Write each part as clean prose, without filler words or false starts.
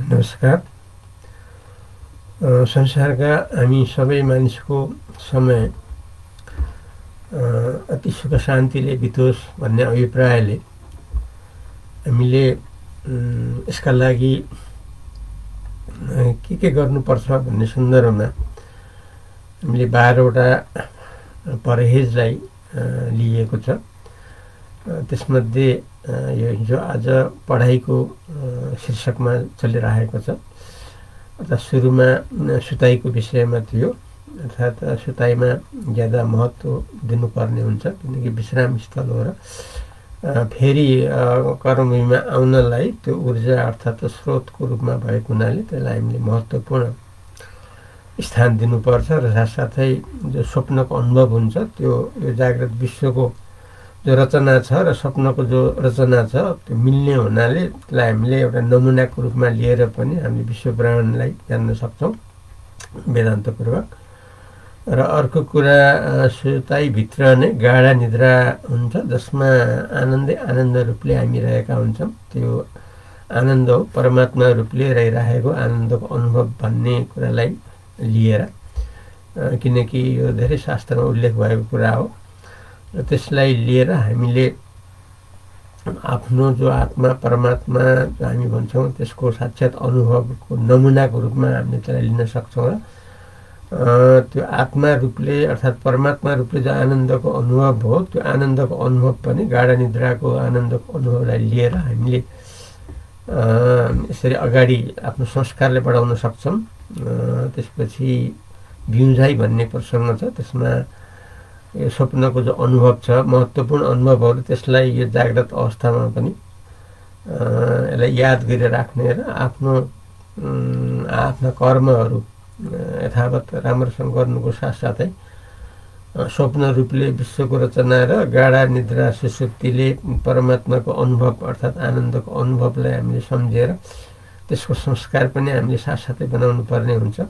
नमस्कार। संसारका हामी सबै मानिसको समय अति सुख शान्तिले बितोस् भन्ने अभिप्रायले हामीले यसका लागि के गर्नुपर्छ भन्ने सन्दर्भमा हामीले 12वटा परहेजलाई लिएको छ। त्यसमध्ये यो हिजो आज पढाइको शीर्षकमा चलिरहेको छ। अर्थात् सुरुमा सुताइको विषयमा थियो, अर्थात् सुताइमा ज्यादा महत्त्व दिनुपर्ने हुन्छ किनकि विश्राम स्थल हो र फेरि कर्मभूमिमा आउनलाई त्यो ऊर्जा अर्थात् स्रोतको रूपमा भएको हुनाले त्यसलाई हामीले महत्त्वपूर्ण स्थान दिनुपर्छ र साथसाथै जो स्वप्नको अनुभव हुन्छ त्यो यो जागृत विश्वको जो रचना छ र स्वप्नको जो रचना छ त्यो मिल्ने हुनाले त्यसलाई हामीले एउटा नमुनाको रूपमा लिएर पनि हामीले विश्व ब्रह्माण्डलाई जान्न सक्छौँ वेदान्तपूर्वक। र अर्को कुरा सुताइभित्र नै गाढा निद्रा हुन्छ जसमा आनन्द रूपले हामी रहेका हुन्छौँ। त्यो आनन्द हो परमात्मा रूपले रहिरहेको आनन्दको अनुभव भन्ने कुरालाई लिएर, किनकि यो धेरै शास्त्रमा उल्लेख भएको कुरा हो र त्यसलाई लिएर हामीले आफ्नो जो आत्मा परमात्मा जो हामी भन्छौँ त्यसको साक्षात् अनुभवको नमुनाको रूपमा हामीले त्यसलाई लिन सक्छौँ र त्यो आत्मा रूपले अर्थात् परमात्मा रूपले जो आनन्दको अनुभव हो त्यो आनन्दको अनुभव पनि गाढा निद्राको आनन्दको अनुभवलाई लिएर हामीले यसरी अगाडि आफ्नो संस्कारले बढाउन सक्छौँ। त्यसपछि बिउझाइ भन्ने प्रसङ्ग छ, त्यसमा यो स्वप्नको जो अनुभव छ महत्त्वपूर्ण अनुभवहरू त्यसलाई यो जाग्रत अवस्थामा पनि यसलाई याद गरेर राख्ने र आफ्ना कर्महरू यथावत राम्रोसँग गर्नुको साथसाथै स्वप्न रूपले विश्वको रचना र गाढा निद्रा सुसुप्तिले परमात्माको अनुभव अर्थात् आनन्दको अनुभवलाई हामीले सम्झेर त्यसको संस्कार पनि हामीले साथसाथै बनाउनु पर्ने हुन्छ।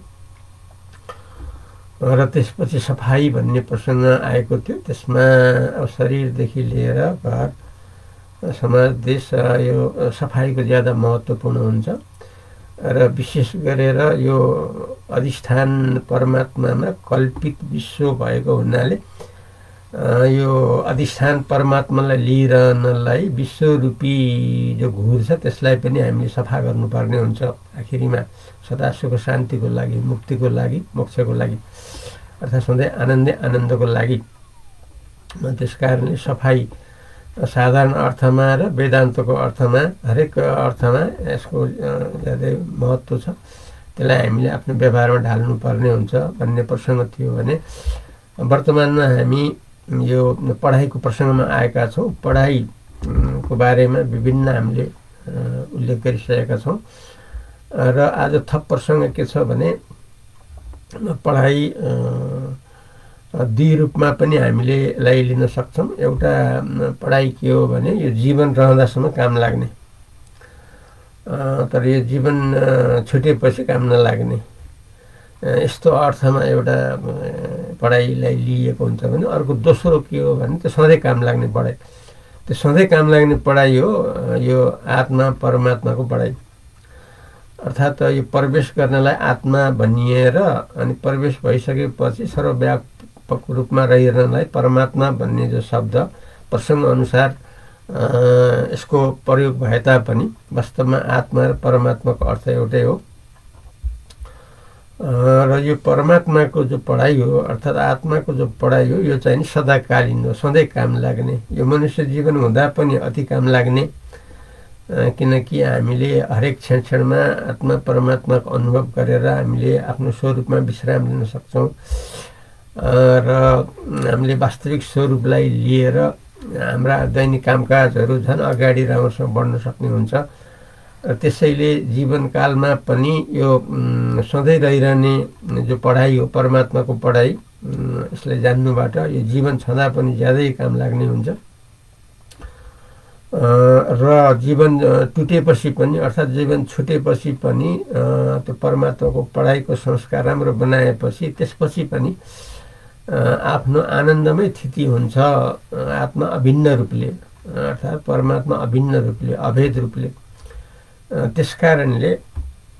र त्यसपछि सफाई भन्ने प्रसङ्ग आएको थियो, त्यसमा अब शरीरदेखि लिएर घर समाज देश यो सफाइको ज्यादा महत्त्वपूर्ण हुन्छ र विशेष गरेर यो अधिष्ठान परमात्मामा कल्पित विश्व भएको हुनाले यो अधिष्ठान परमात्मालाई लिइरहनलाई विश्वरूपी जो घुर छ त्यसलाई पनि हामीले सफा गर्नुपर्ने हुन्छ आखिरीमा सदा सुख शान्तिको लागि, मुक्तिको लागि, मोक्षको लागि अर्थात् सधैँ आनन्दको लागि। त्यस कारणले सफाई साधारण अर्थमा र वेदान्तको अर्थमा हरेक अर्थमा यसको ज्यादै महत्त्व छ, त्यसलाई हामीले आफ्नो व्यवहारमा ढाल्नुपर्ने हुन्छ भन्ने प्रसङ्ग थियो भने वर्तमानमा हामी यो पढाइको प्रसङ्गमा आएका छौँ। पढाइको बारेमा विभिन्न हामीले उल्लेख गरिसकेका छौँ र आज थप प्रसङ्ग के छ भने पढाइ दुई रूपमा पनि हामीले यसलाई लिन सक्छौँ। एउटा पढाइ के हो भने यो जीवन रहँदासम्म काम लाग्ने, तर यो जीवन छुटेपछि काम नलाग्ने, यस्तो अर्थमा एउटा पढाइलाई लिएको हुन्छ भने अर्को दोस्रो के हो भने त्यो सधैँ काम लाग्ने पढाइ। त्यो सधैँ काम लाग्ने पढाइ हो यो आत्मा परमात्माको पढाइ। अर्थात् यो प्रवेश गर्नलाई आत्मा भनिएर अनि प्रवेश भइसकेपछि सर्वव्यापक रूपमा रहिरहनलाई परमात्मा भन्ने जो शब्द प्रसङ्ग अनुसार यसको प्रयोग भए तापनि वास्तवमा आत्मा र परमात्माको अर्थ एउटै हो। र यो परमात्माको जो पढाइ हो अर्थात् आत्माको जो पढाइ हो यो चाहिँ नि सदाकालीन हो, सधैँ काम लाग्ने। यो मनुष्य जीवन हुँदा पनि अति काम लाग्ने, किनकि हामीले हरेक क्षणमा आत्मा परमात्माको अनुभव गरेर हामीले आफ्नो स्वरूपमा विश्राम लिन सक्छौँ र हामीले वास्तविक स्वरूपलाई लिएर हाम्रा दैनिक कामकाजहरू झन् अगाडि राम्रोसँग बढ्न सक्ने हुन्छ। त्यसैले जीवनकालमा पनि यो सधैँ रहिरहने जो पढाइ हो परमात्माको पढाइ, यसलाई जान्नुबाट यो जीवन छँदा पनि ज्यादै काम लाग्ने हुन्छ र जीवन टुटेपछि पनि अर्थात् जीवन छुटेपछि पनि त्यो परमात्माको पढाइको संस्कार राम्रो बनाएपछि त्यसपछि पनि आफ्नो आनन्दमै स्थिति हुन्छ। आत्मा अभिन्न रूपले अर्थात् परमात्मा अभिन्न रूपले अभेद रूपले त्यसकारणले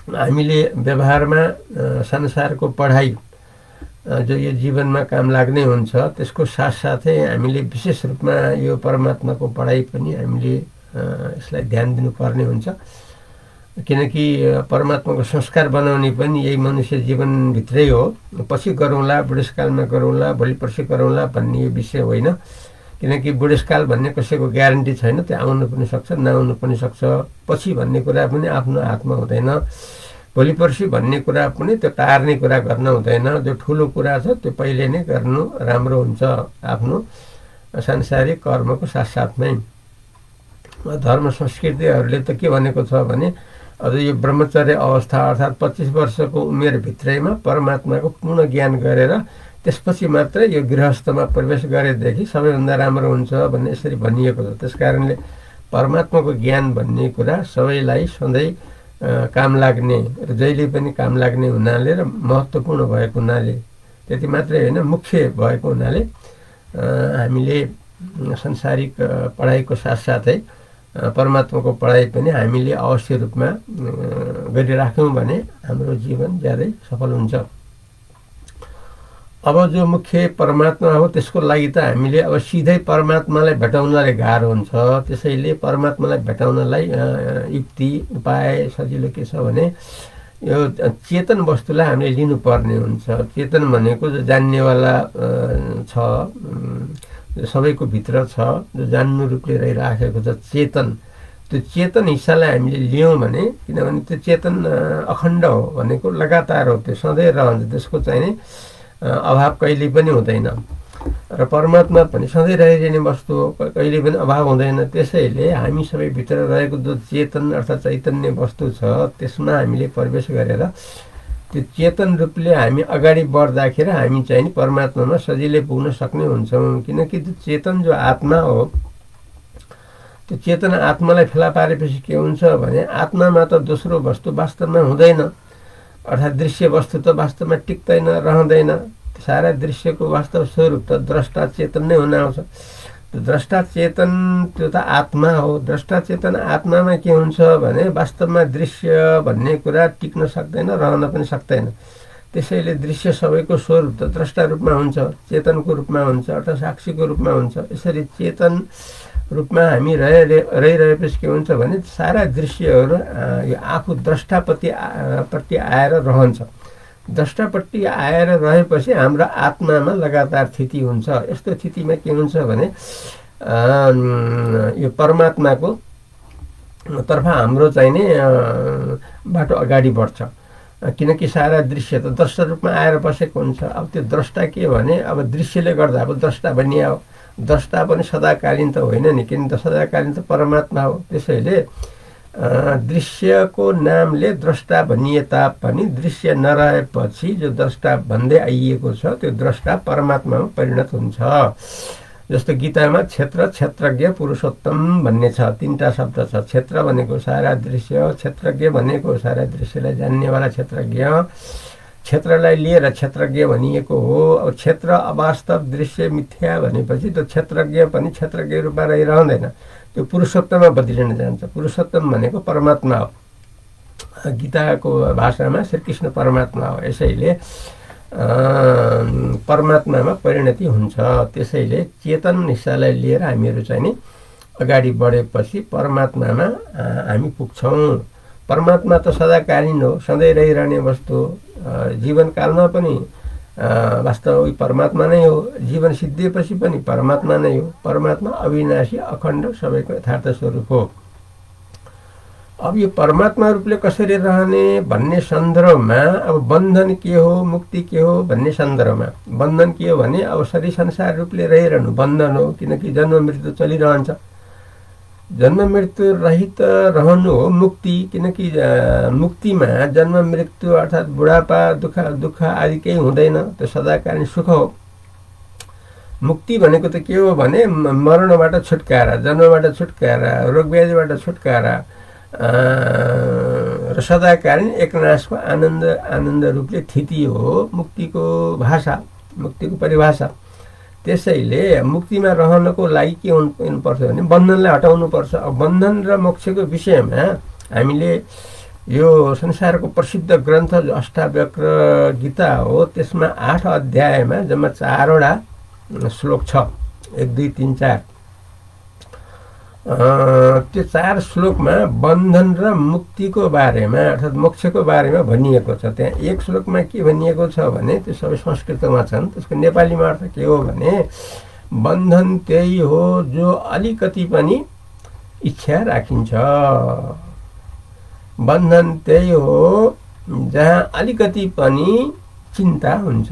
हामीले व्यवहारमा संसारको पढाइ जो यो जीवनमा काम लाग्ने हुन्छ त्यसको साथसाथै हामीले विशेष रूपमा यो परमात्माको पढाइ पनि हामीले यसलाई ध्यान दिनुपर्ने हुन्छ। किनकि परमात्माको संस्कार बनाउने पनि यही मनुष्य जीवनभित्रै हो। पछि गरौँला, बुढेसकालमा गरौँला, भोलि पर्सि गरौँला भन्ने यो विषय होइन। किनकि बुढेसकाल भन्ने कसैको ग्यारेन्टी छैन, त्यो आउनु पनि सक्छ, नआउनु पनि सक्छ। पछि भन्ने कुरा पनि आफ्नो हातमा हुँदैन। भोलि पर्सि भन्ने कुरा पनि त्यो टार्ने कुरा गर्न हुँदैन। जो ठुलो कुरा छ त्यो पहिले नै गर्नु राम्रो हुन्छ, आफ्नो सांसारिक कर्मको साथसाथमै। धर्म संस्कृतिहरूले त के भनेको छ भने अझ यो ब्रह्मचर्य अवस्था अर्थात् 25 वर्षको उमेरभित्रैमा परमात्माको पूर्ण ज्ञान गरेर त्यसपछि मात्र यो गृहस्थमा प्रवेश गरेदेखि सबैभन्दा राम्रो हुन्छ भन्ने यसरी भनिएको छ। त्यस कारणले परमात्माको ज्ञान भन्ने कुरा सबैलाई सधैँ काम लाग्ने र जहिले पनि काम लाग्ने हुनाले र महत्त्वपूर्ण भएको हुनाले, त्यति मात्रै होइन मुख्य भएको हुनाले हामीले सांसारिक पढाइको साथसाथै परमात्माको पढाइ पनि हामीले अवश्य रूपमा गरिराख्यौँ भने हाम्रो जीवन ज्यादै सफल हुन्छ। अब जो मुख्य परमात्मा हो त्यसको लागि त हामीले अब सिधै परमात्मालाई भेटाउनलाई गाह्रो हुन्छ। त्यसैले परमात्मालाई भेटाउनलाई युक्ति उपाय सजिलो के छ भने यो चेतन वस्तुलाई हामीले लिनुपर्ने हुन्छ। चेतन भनेको जो जान्नेवाला छ, सबैको भित्र छ, जो जान्नु रूपले रहिराखेको छ चेतन, त्यो चेतन हिस्सालाई हामीले लियौँ भने, किनभने त्यो चेतन अखण्ड हो भनेको लगातार हो, त्यो सधैँ रहन्छ, त्यसको चाहिने अभाव कहिले पनि हुँदैन। र परमात्मा पनि सधैँ रहिरहने वस्तु हो, कहिले पनि अभाव हुँदैन। त्यसैले हामी सबै भित्र रहेको जो चेतन अर्थात् चैतन्य वस्तु छ त्यसमा हामीले प्रवेश गरेर त्यो चेतन रूपले हामी अगाडि बढ्दाखेरि हामी चाहिँ परमात्मामा सजिलै पुग्न सक्ने हुन्छौँ। किनकि त्यो चेतन जो आत्मा हो, त्यो चेतन आत्मालाई फेला पारेपछि के हुन्छ भने आत्मामा त दोस्रो वस्तु वास्तवमा हुँदैन, अर्थात् दृश्य वस्तु त वास्तवमा टिक्दैन, रहँदैन। सारा दृश्यको वास्तव स्वरूप त द्रष्टा चेतन नै हुन आउँछ। त्यो द्रष्टा चेतन त्यो त आत्मा हो। द्रष्टा चेतन आत्मामा के हुन्छ भने वास्तवमा दृश्य भन्ने कुरा टिक्न सक्दैन, रहन पनि सक्दैन। त्यसैले दृश्य सबैको स्वरूप त द्रष्टा रूपमा हुन्छ, चेतनको रूपमा हुन्छ, अर्थात् साक्षीको रूपमा हुन्छ। यसरी चेतन रूपमा हामी रहिरहेपछि के हुन्छ भने सारा दृश्यहरू यो आफू द्रष्टापट्टि आएर रहन्छ। द्रष्टापट्टि आएर रहेपछि हाम्रो आत्मामा लगातार स्थिति हुन्छ। यस्तो स्थितिमा के हुन्छ भने यो परमात्माको तर्फ हाम्रो चाहिने बाटो अगाडि बढ्छ। किनकि सारा दृश्य त द्रष्टा रूपमा आएर बसेको हुन्छ। अब त्यो द्रष्टा के भने अब दृश्यले गर्दा अब द्रष्टा भन्ने हो। द्रष्टा पनि सदाकालीन त होइन नि, किन सदाकालीन त परमात्मा हो। त्यसैले दृश्यको नामले द्रष्टा भनिए तापनि दृश्य नरहेपछि जो द्रष्टा भन्दै आइएको छ त्यो द्रष्टा परमात्मामा परिणत हुन्छ। जस्तो गीतामा क्षेत्र, क्षेत्रज्ञ, पुरुषोत्तम भन्ने छ, तीनटा शब्द छ। क्षेत्र भनेको सारा दृश्य, क्षेत्रज्ञ भनेको सारा दृश्यलाई जान्नेवाला क्षेत्रज्ञ, क्षेत्रलाई लिएर क्षेत्रज्ञ भनिएको हो। अब क्षेत्र अवास्तव दृश्य मिथ्या भनेपछि त्यो क्षेत्रज्ञ पनि क्षेत्रज्ञ रूपमा रहिरहँदैन, त्यो पुरुषोत्तममा बदलिन जान्छ। पुरुषोत्तम भनेको परमात्मा हो। गीताको भाषामा श्रीकृष्ण परमात्मा हो। यसैले परमात्मामा परिणति हुन्छ। त्यसैले चेतन हिस्सालाई लिएर हामीहरू चाहिँ नि अगाडि बढेपछि परमात्मामा हामी पुग्छौँ। परमात्मा त सदाकालीन हो, सधैँ रहिरहने वस्तु हो। जीवनकालमा पनि वास्तविक परमात्मा नै हो, जीवन सिद्धिएपछि पनि परमात्मा नै हो। परमात्मा अविनाशी, अखण्ड, सबैको यथार्थ स्वरूप हो। अब यो परमात्मा रूपले कसरी रहने भन्ने सन्दर्भमा अब बन्धन के हो, मुक्ति के हो भन्ने सन्दर्भमा बन्धन के हो भने अब शरीर संसार रूपले रहिरहनु बन्धन हो। किनकि जन्म मृत्यु चलिरहन्छ। जन्म मृत्यु रहित रहनु हो मुक्ति। किनकि मुक्तिमा जन्म मृत्यु अर्थात् बुढापा, दुःख आदि केही हुँदैन, त्यो सदाकालीन सुख हो। मुक्ति भनेको त के हो भने मरणबाट छुटकारा, जन्मबाट छुटकारा, रोगव्याधिबाट छुटकारा र सदाकालीन एकनाशको आनन्द रूपले स्थिति हो मुक्तिको भाषा, मुक्तिको परिभाषा। त्यसैले मुक्तिमा रहनको लागि के हुनुपर्छ भने बन्धनलाई हटाउनुपर्छ। अब बन्धन र मोक्षको विषयमा हामीले यो संसारको प्रसिद्ध ग्रन्थ जो अष्टावक्र गीता हो, त्यसमा 8 अध्यायमा जम्मा 4वटा श्लोक छ, 1 2 3 4। त्यो 4 श्लोकमा बन्धन र मुक्तिको बारेमा अर्थात् मोक्षको बारेमा भनिएको छ। त्यहाँ एक श्लोकमा के भनिएको छ भने त्यो सबै संस्कृतमा छन्, त्यसको नेपालीमा अर्थ के हो भने बन्धन त्यही हो जो अलिकति पनि इच्छा राखिन्छ। बन्धन त्यही हो जहाँ अलिकति पनि चिन्ता हुन्छ।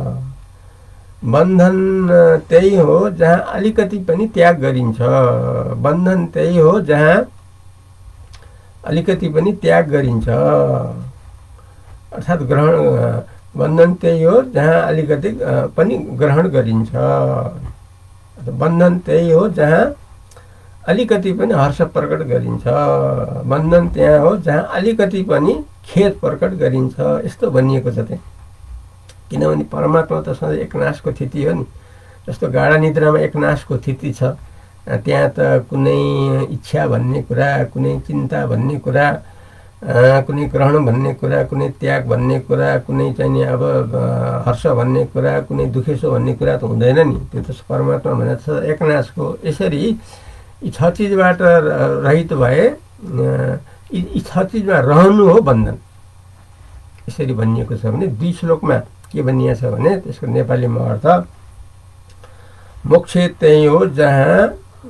बन्धन त्यही हो जहाँ अलिकति पनि त्याग गरिन्छ। बन्धन त्यही हो जहाँ अलिकति पनि त्याग गरिन्छ, अर्थात् ग्रहण। बन्धन त्यही हो जहाँ अलिकति पनि ग्रहण गरिन्छ। बन्धन त्यही हो जहाँ अलिकति पनि हर्ष प्रकट गरिन्छ। बन्धन त्यहाँ हो जहाँ अलिकति पनि खेद प्रकट गरिन्छ। यस्तो भनिएको छ त्यहाँ। किनभने परमात्मा त सधैँ एकनाशको स्थिति हो नि। जस्तो गाढा निद्रामा एकनाशको स्थिति छ, त्यहाँ त कुनै इच्छा भन्ने कुरा, कुनै चिन्ता भन्ने कुरा, कुनै ग्रहण भन्ने कुरा, कुनै त्याग भन्ने कुरा, कुनै चाहिँ अब हर्ष भन्ने कुरा, कुनै दुखेसो भन्ने कुरा त हुँदैन नि। त्यो त परमात्मा भनेर छ एकनाशको। यसरी यी 6 चिजबाट रहित भए यी 6 चिजमा रहनु हो बन्धन। यसरी भनिएको छ भने 2 श्लोकमा के भनिएको छ भने त्यसको नेपालीमा अर्थ मोक्ष त्यही हो जहाँ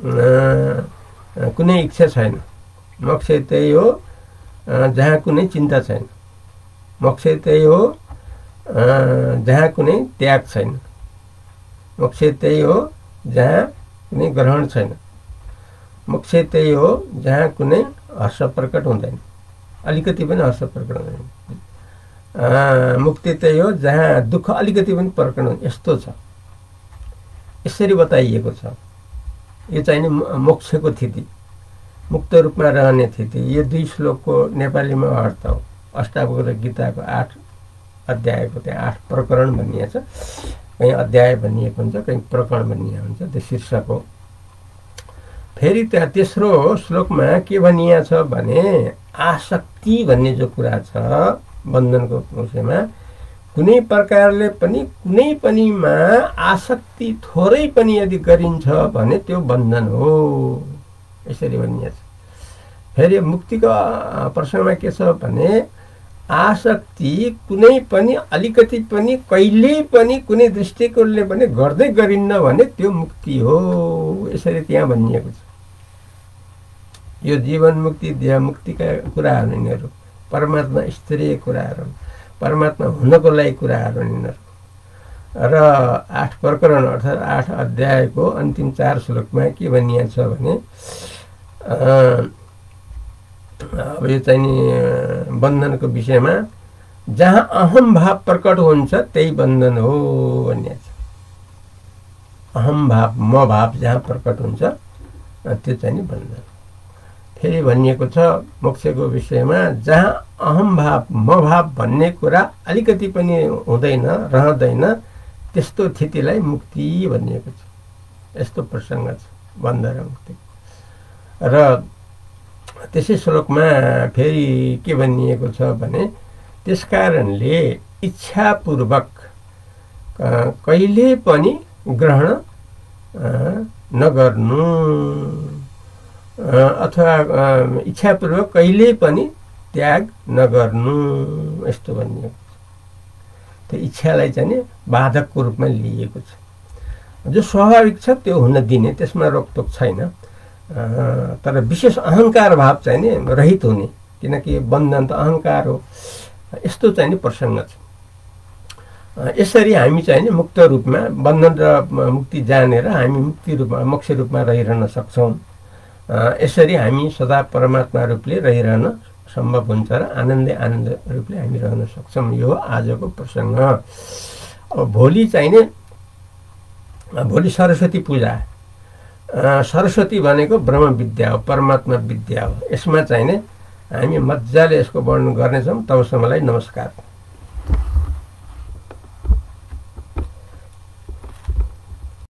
कुनै इच्छा छैन। मोक्ष त्यही हो जहाँ कुनै चिन्ता छैन। मोक्ष त्यही हो जहाँ कुनै त्याग छैन। मोक्ष त्यही हो जहाँ कुनै ग्रहण छैन। मोक्ष त्यही हो जहाँ कुनै हर्ष प्रकट हुँदैन, अलिकति पनि हर्ष प्रकट हुँदैन। मुक्ति त्यही हो जहाँ दुःख अलिकति पनि प्रकट हुँदैन। यस्तो छ, यसरी बताइएको छ। यो चाहिँ नि मोक्षको स्थिति, मुक्त रूपमा रहने स्थिति। यो 2 श्लोकको नेपालीमा अर्थ हो। अष्टावक्र गीताको 8 अध्यायको त्यहाँ 8 प्रकरण भनिएको छ। कहीँ अध्याय भनिएको हुन्छ, कहीँ प्रकरण भनिएको हुन्छ, त्यो शीर्षक हो। फेरि त्यहाँ तेस्रो श्लोकमा के भनिएको छ भने आसक्ति भन्ने जो कुरा छ बन्धनको विषयमा, कुनै प्रकारले पनि कुनै पनिमा आसक्ति थोरै पनि यदि गरिन्छ भने त्यो बन्धन हो। यसरी भनिएको छ। फेरि मुक्तिको प्रसङ्गमा के छ भने आसक्ति कुनै पनि अलिकति पनि कहिल्यै पनि कुनै दृष्टिकोणले पनि गर्दै गरिन्न भने त्यो मुक्ति हो। यसरी त्यहाँ भनिएको छ। यो जीवन मुक्ति देह मुक्तिका कुराहरू यिनीहरू परमात्मा स्तरीय कुराहरू, परमात्मा हुनको लागि कुराहरू यिनीहरू। र 8 प्रकरण अर्थात् 8 अध्यायको अन्तिम 4 श्लोकमा के भनिएको छ भने अब यो चाहिँ नि बन्धनको विषयमा जहाँ अहम भाव प्रकट हुन्छ त्यही बन्धन हो भनिएको छ। अहम भाव, म भाव जहाँ प्रकट हुन्छ त्यो चाहिँ नि बन्धन। फेरि भनिएको छ मोक्षको विषयमा जहाँ अहम भाव, म भाव भन्ने कुरा अलिकति पनि हुँदैन, रहँदैन, त्यस्तो स्थितिलाई मुक्ति भनिएको छ। यस्तो प्रसङ्ग छ बन्ध र मुक्ति। र त्यसै श्लोकमा फेरि के भनिएको छ भने त्यसकारणले इच्छापूर्वक कहिले पनि ग्रहण नगर्नु अथवा इच्छापूर्वक कहिले पनि त्याग नगर्नु, यस्तो भनिएको छ। त्यो इच्छालाई चाहिँ नि बाधकको रूपमा लिइएको छ। जो स्वाभाविक छ त्यो हुन दिने, त्यसमा रोकटोक छैन। तर विशेष अहङ्कार भाव चाहिँ नि रहित हुने, किनकि बन्धन त अहङ्कार हो। यस्तो चाहिँ नि प्रसङ्ग छ। यसरी हामी चाहिँ नि मुक्त रूपमा बन्धन र मुक्ति जानेर हामी मुक्ति रूपमा, मोक्ष रूपमा रहिरहन सक्छौँ। यसरी हामी सदा परमात्मा रूपले रहिरहन सम्भव हुन्छ र आनन्दै आनन्द रूपले हामी रहन सक्छौँ। यो आजको प्रसङ्ग। अब भोलि चाहिँ नि भोलि सरस्वती पूजा। सरस्वती भनेको ब्रह्म विद्या हो, परमात्मा विद्या हो। यसमा चाहिँ नि हामी मजाले यसको वर्णन गर्नेछौँ। तबसम्मलाई नमस्कार।